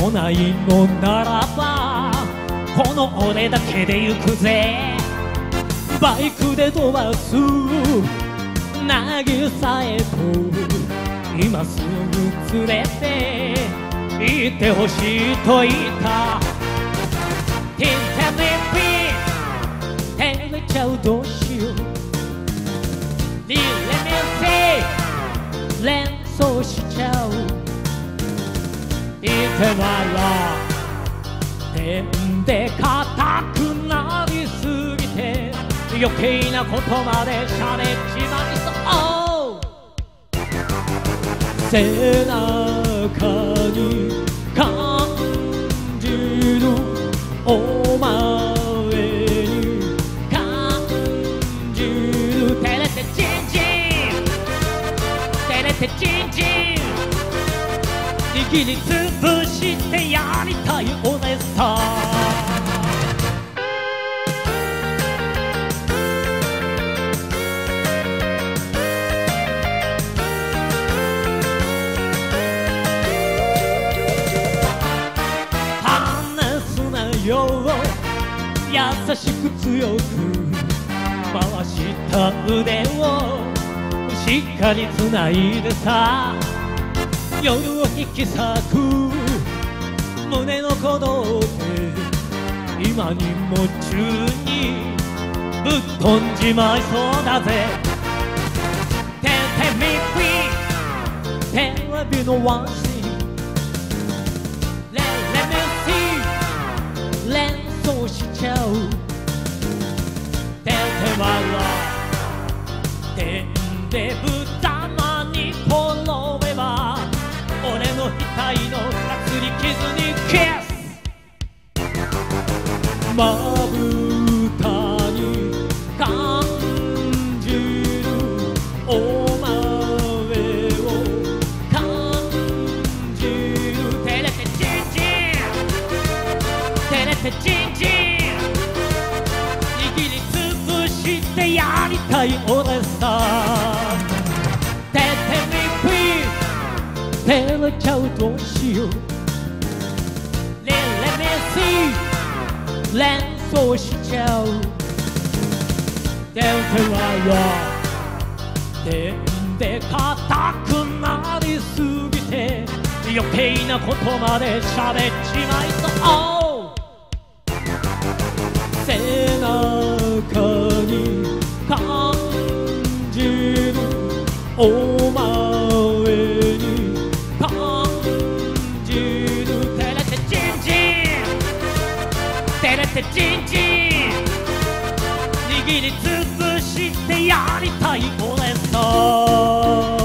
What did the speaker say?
来ないのならばこの俺だけで行くぜ。バイクで飛ばす渚へと今すぐ連れて行ってほしいと言った。テレビ照れちゃうどうしよう。リレメセ連想しちゃう。言って笑点で硬くなりすぎて余計なことまで喋っちまいそう。背中に感じるお前に感じる照れてチンチン照れてチンチン握りつぶしてやりたい俺さ。話すなよ優しく強く回した腕をしっかりつないでさ。夜を引き裂く胸の鼓動で今に夢中にぶっ飛んじまいそうだぜ。テレビのワンシーンレメシー連想しちゃう。テレワは点で豚まに転べば俺の額のかすり傷にキス。まぶたに感じるお前を感じる。照れてチンチン照れてチンチン握りつぶしてやりたい俺さ。照れちゃうどうしよう。レメシ連想しちゃう。電話は点で硬くなりすぎて余計なことまで喋っちまいそう。背中に感じるお前に感じる。照れてチンチン照れてチンチン握りつぶしてやりたい俺さ。